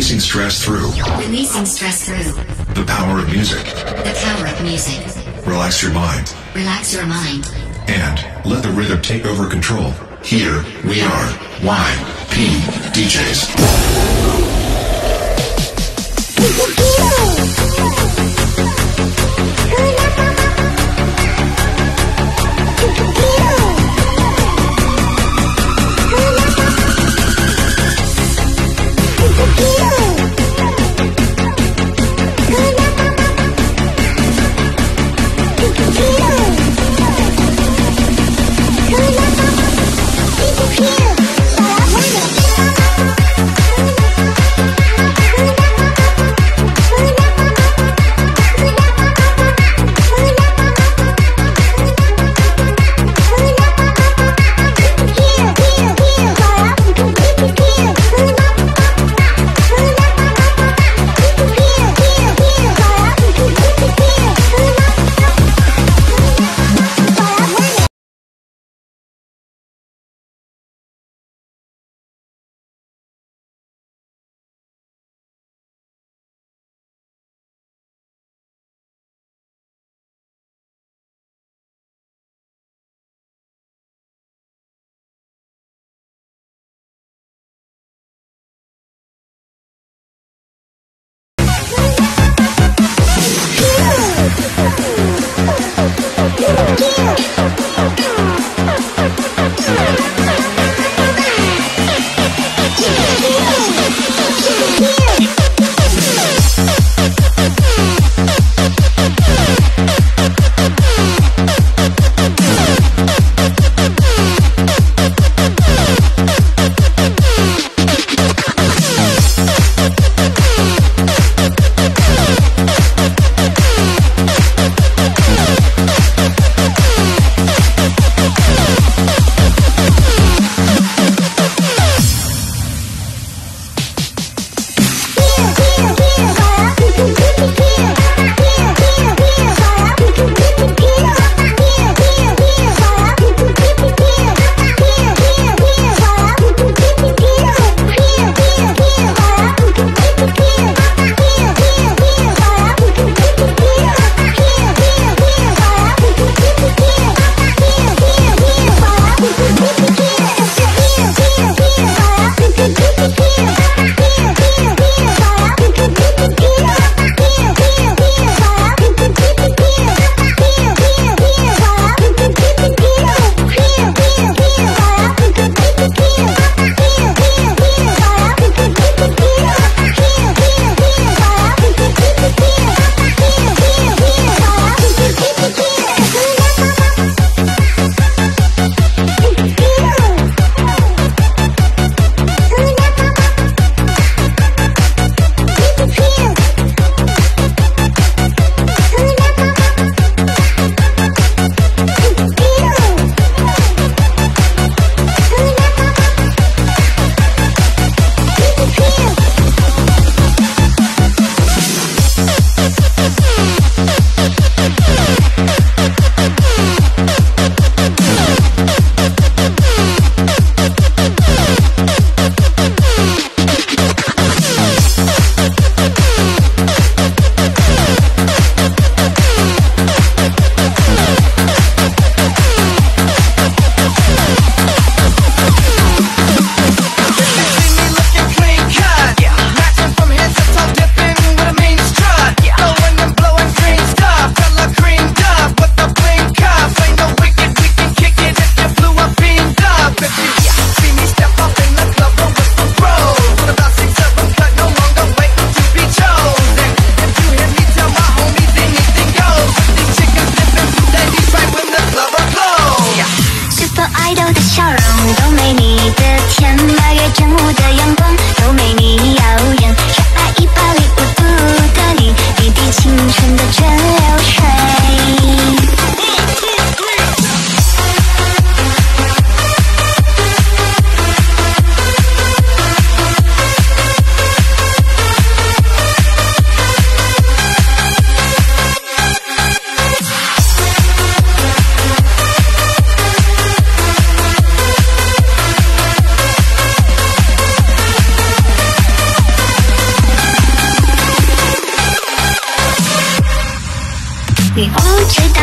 Releasing stress through. Releasing stress through. The power of music. The power of music. Relax your mind. Relax your mind. And let the rhythm take over control. Here we are. YP DJs.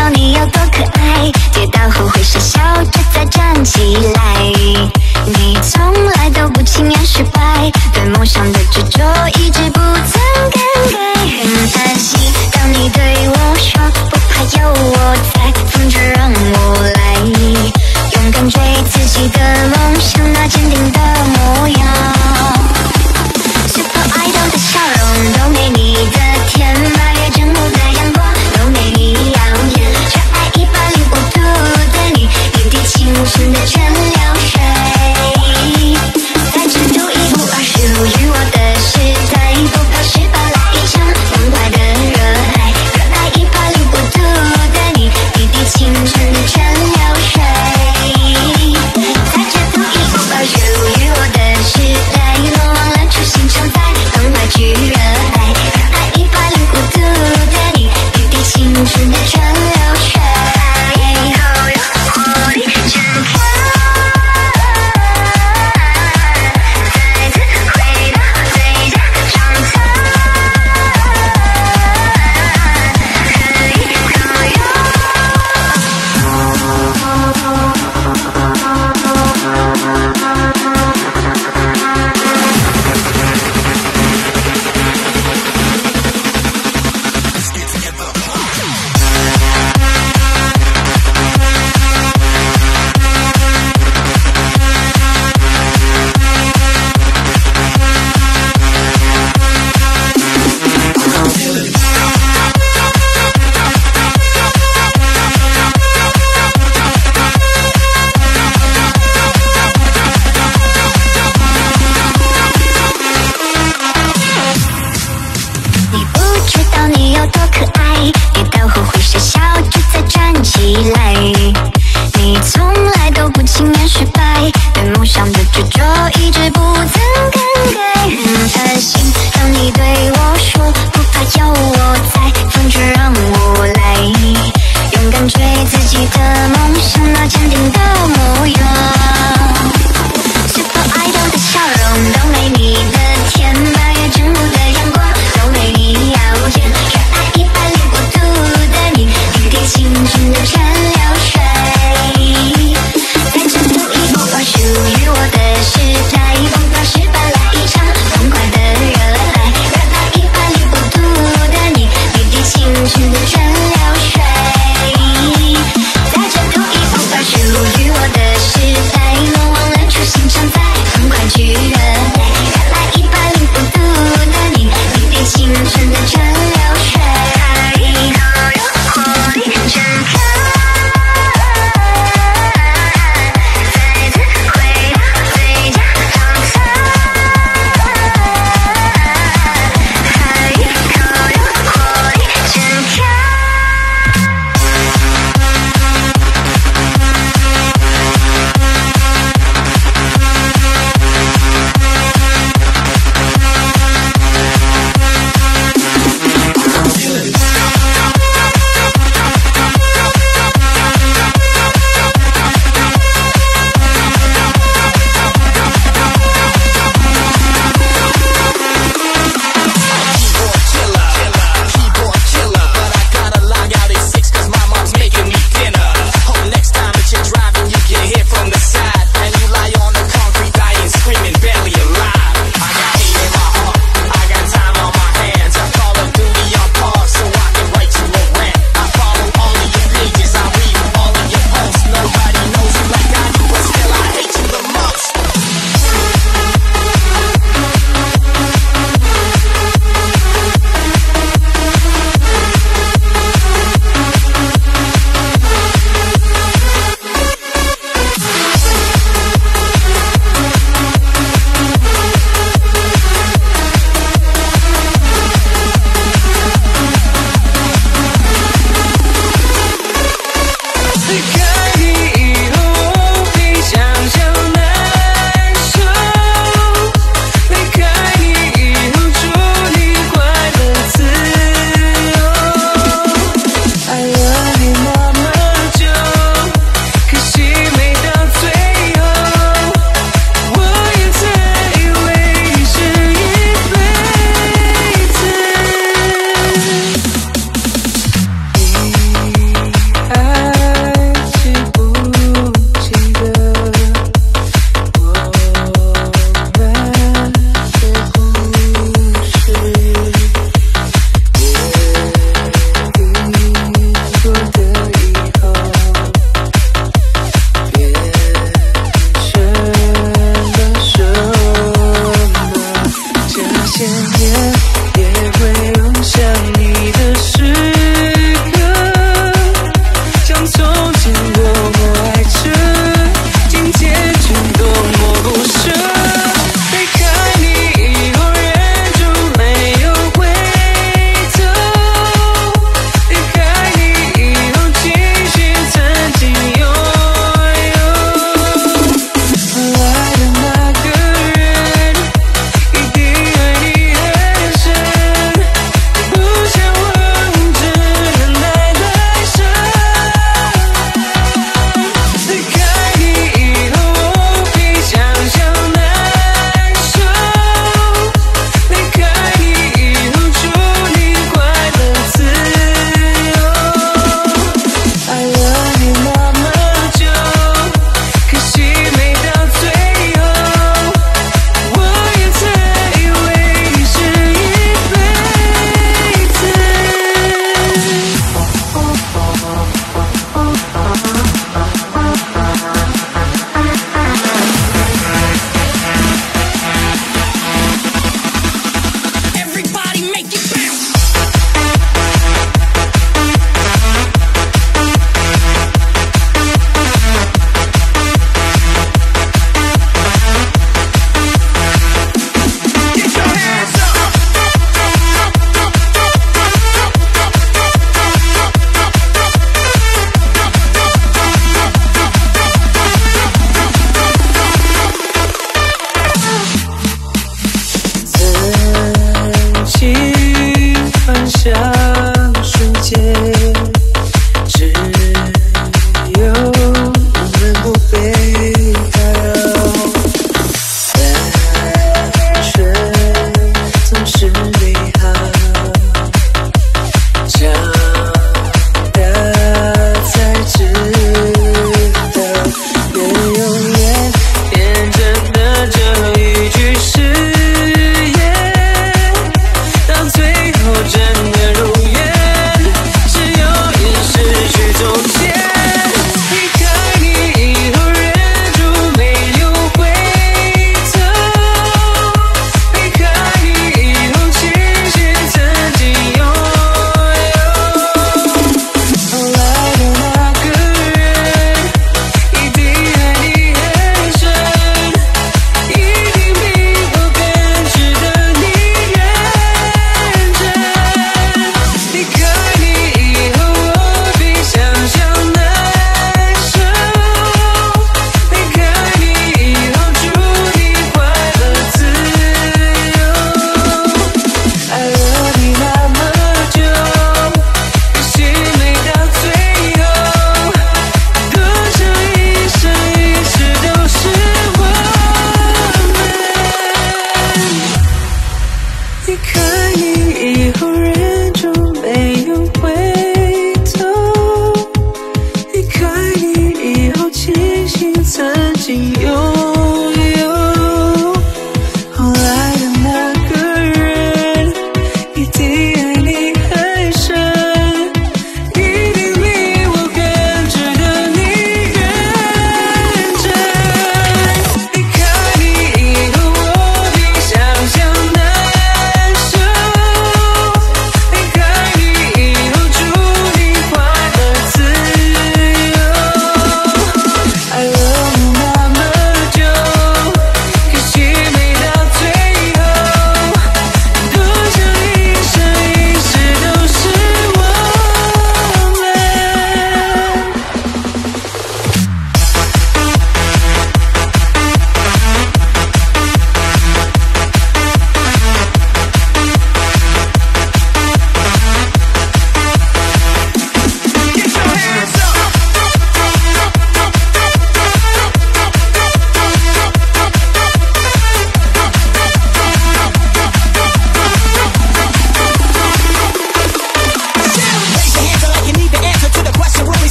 到你有多可爱，跌倒后会傻笑着再站起来。你从来都不轻言失败，对梦想的执着一直不曾更改。很安心，当你对我说不怕有我在，放着让我来，勇敢追自己的梦想，那坚定的模样。Super Idol 的笑容都没你的甜，八月正午的阳光都没你耀眼，却爱105度的你，一滴青春的全流水，在这独一无二属于我的时代，不怕失败，来一场痛快的热爱，热爱105度的你，一滴青春的全流水，在这独一无二属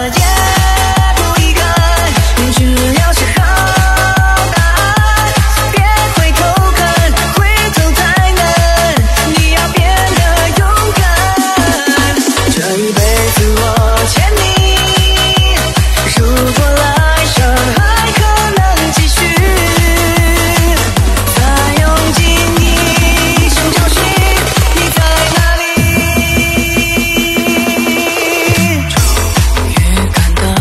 了也不遗憾，只要是好答案。别回头看，回头太难，你要变得勇敢。这一辈子我欠你，如果来生还可能继续，再用尽一生找寻你在哪里。终于看到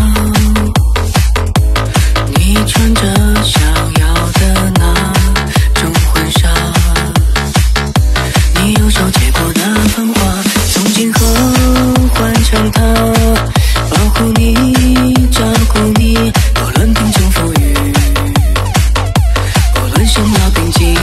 你穿着想要的那种婚纱，你右手接过的繁华，从今后换成他保护你照顾你，不论贫穷富裕，不论生老病疾，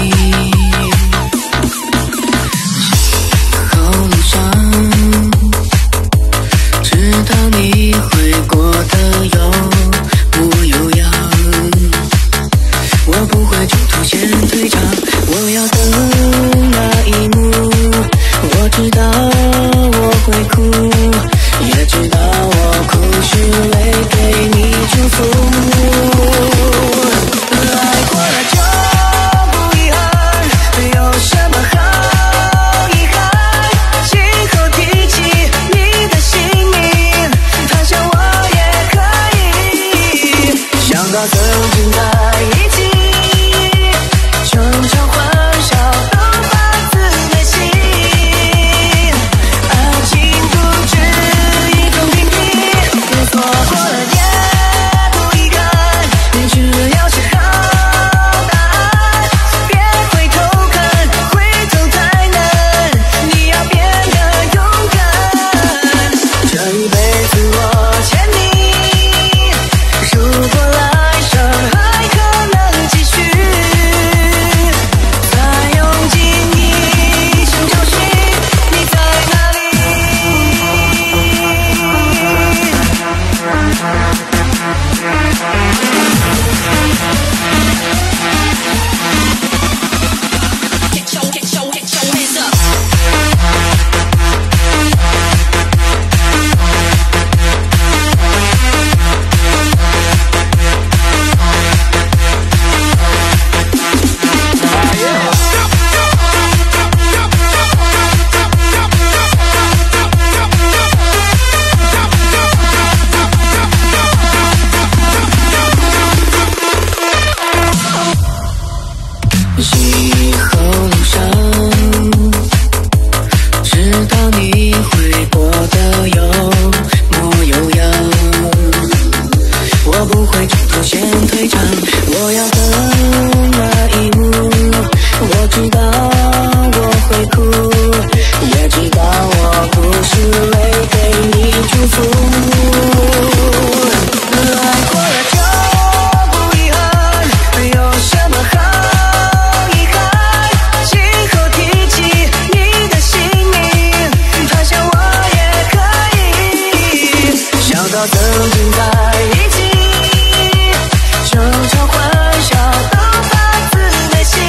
后路上直到你会过得有模有样，我不会中途先退场，我要等那一幕，我知道我会哭，也知道我哭是为给你祝福。爱过了就不遗憾，没有什么好遗憾。今后提起你的姓名，他想我也可以。想到曾经在一起，争吵欢笑都发自内心。爱情不止一种频率，错过了也不遗憾，只要是好答案。别回头看，回头太难，你要变得勇敢。这一辈子我欠你，如果来生还可能继续，再用尽一生找寻你在哪里。Get your hands up.以后路上，直到你会过得有模有样，我不会中途先退场，我要等那一幕，我知道我会哭，也知道我哭是为给你祝福。爱过了就不遗憾，没有什么好遗憾。今后提起你的姓名，他想我也可以。想到曾经在一起，争吵欢笑都发自内心。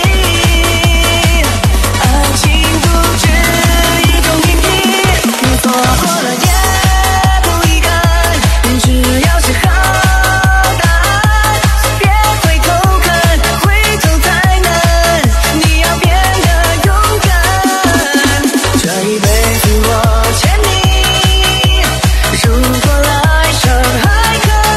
爱情不止一种频率，错过了也不遗憾，只要是好答案。别回头看，回头太难，你要变得勇敢。这一辈子我欠你，如果来生还可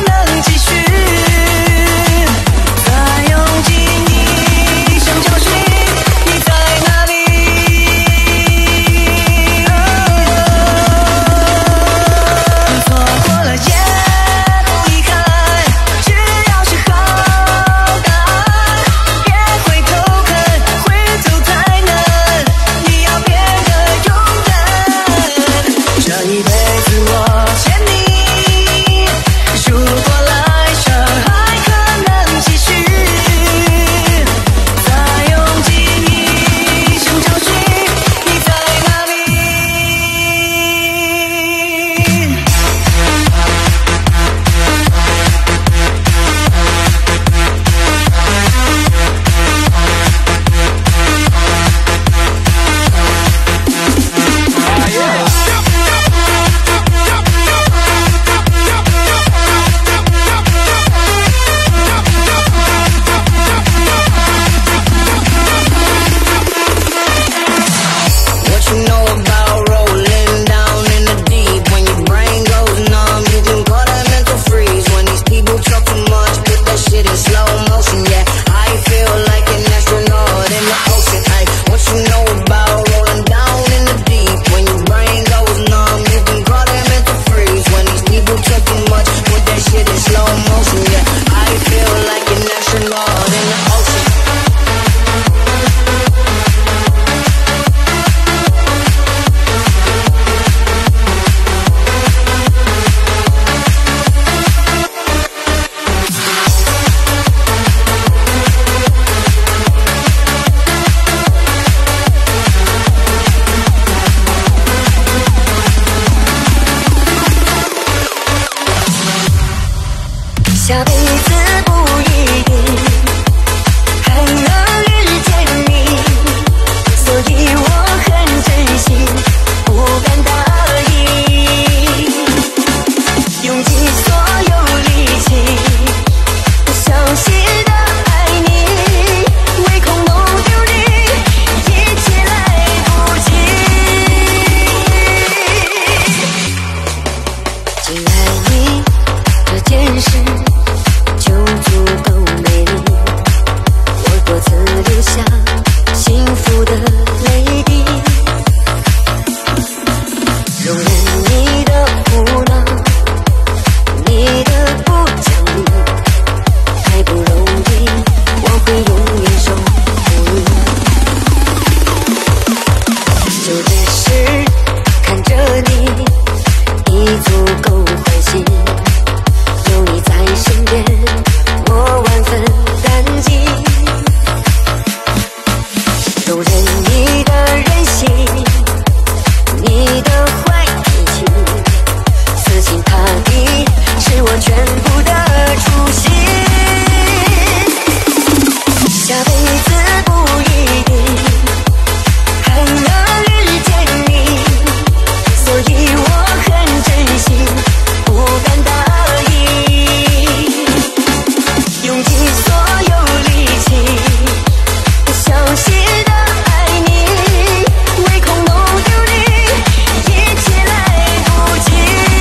下辈子不一定还能遇见你，所以我很珍惜，不敢答应，用尽所有力气，小心地爱你，唯恐弄丢你，一切来不及。只爱你这件事就足够美丽，我多次留下幸福的泪滴，容忍你的胡闹，你的不讲理，太不容易，我会永远守护你。就这时看着你，已足够欢喜，有你在身边，我万分感激，容忍你的任性，你的坏脾气，死心塌地是我全部的初心。下辈子不一定还能遇见你，所以我很珍惜，不敢答应，用尽所有力气，小心地爱你，唯恐弄丢你，一切来不及。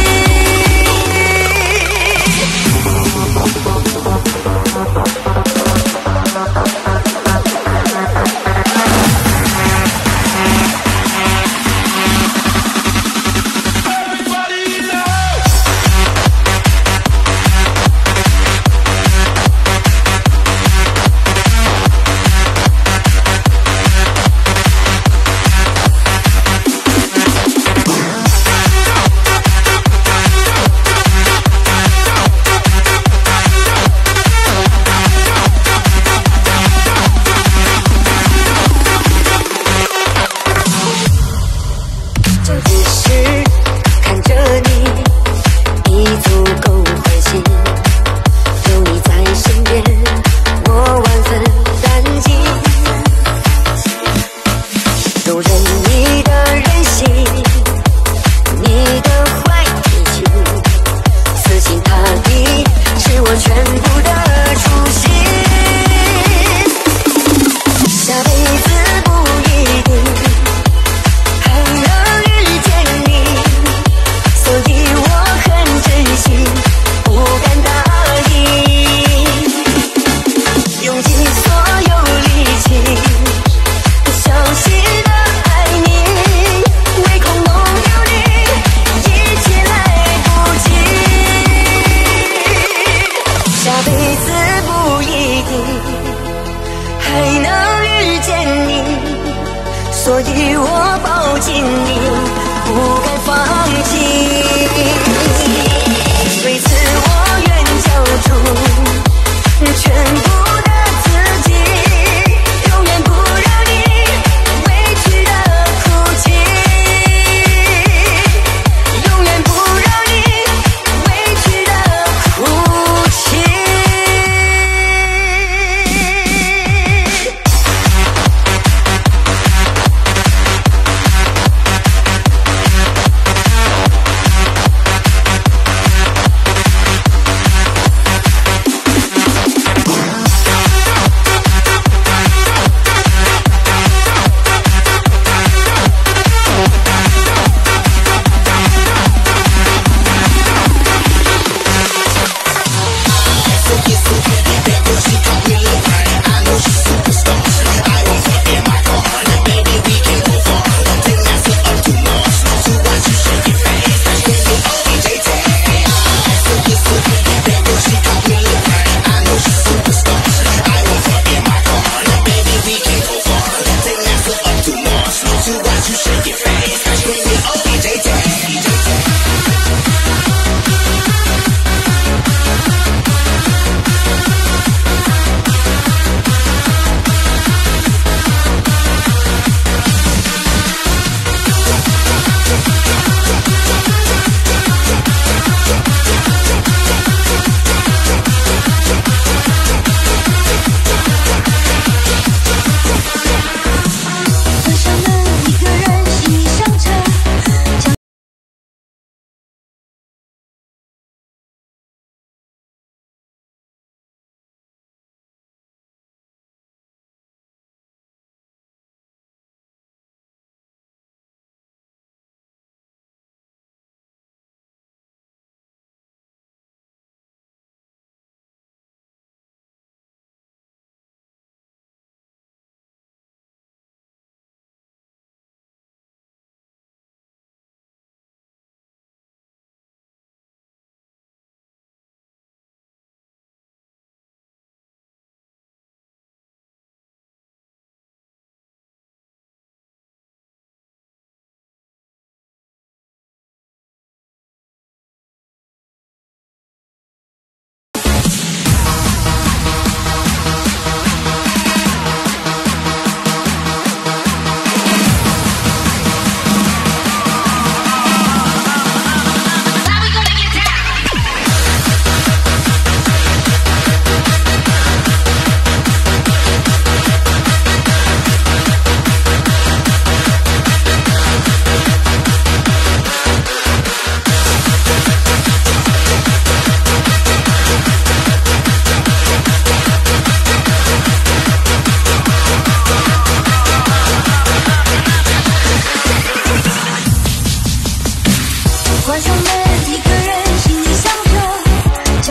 就只是看着你，已足够欢喜，有你在身边，我万分感激，容忍你的任性，你的坏脾气，死心塌地是我全部的初心。下辈子不一定还能遇见你，所以我很珍惜，不敢答应，用尽所有力气，小心地爱你，唯恐弄丢你，一切来不及。下辈子不一定还能遇见你，所以我抱紧你，不敢放弃。为此我愿交出全部的自己，永远不让你委屈的哭泣，永远不让你委屈的哭泣。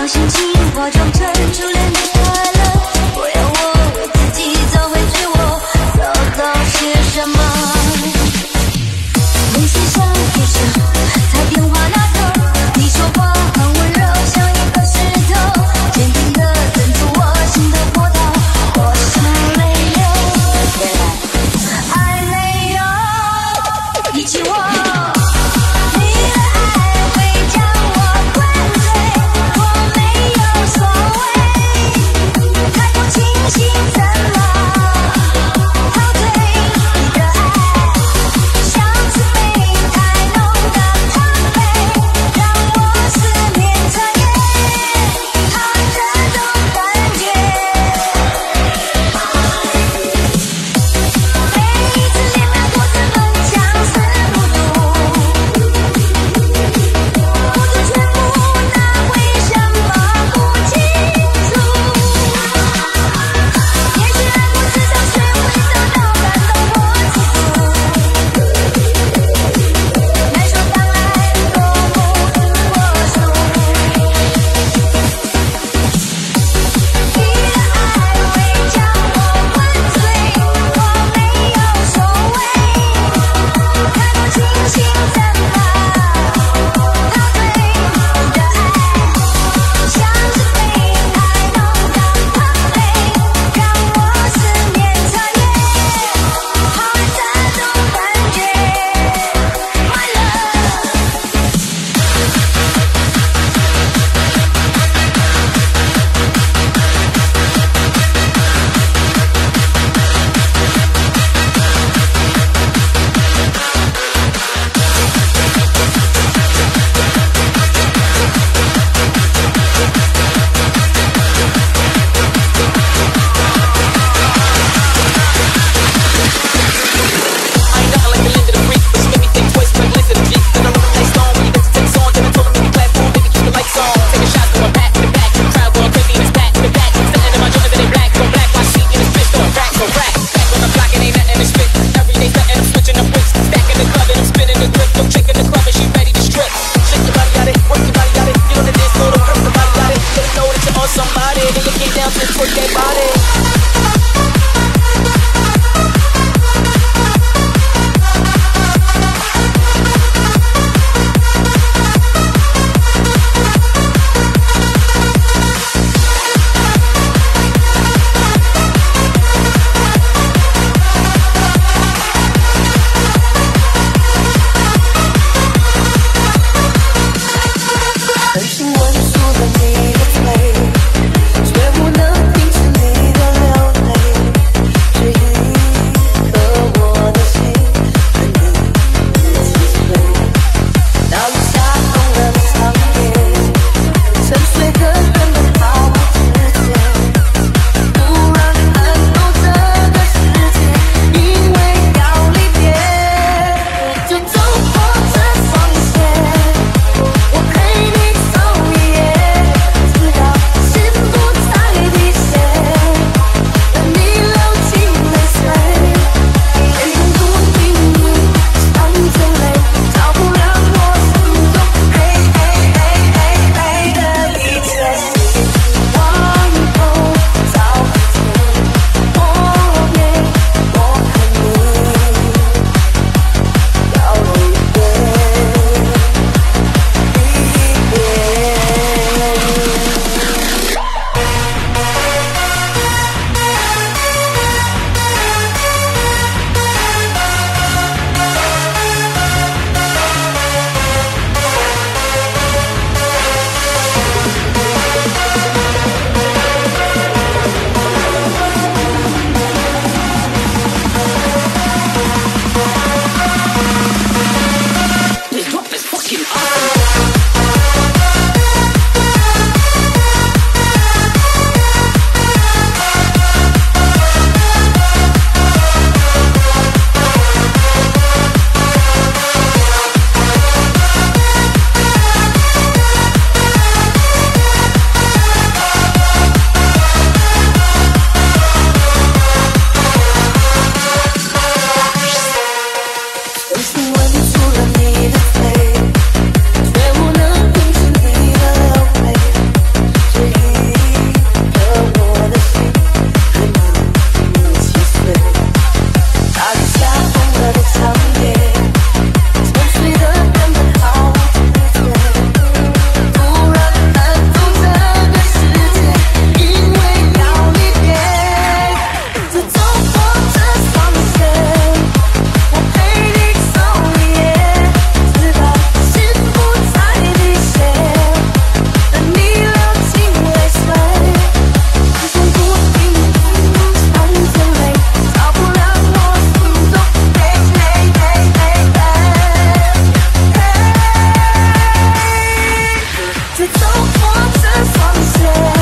小心情，化妆成初恋的快乐，不要我为自己找回自我，找到些什么？没写上贴上，在电话那头，你说话很温柔，像一个石头，坚定地镇住我心的波涛，我想泪流，原来爱没有一起我。你的爱会将我灌醉，我没有所谓。 我曾放肆。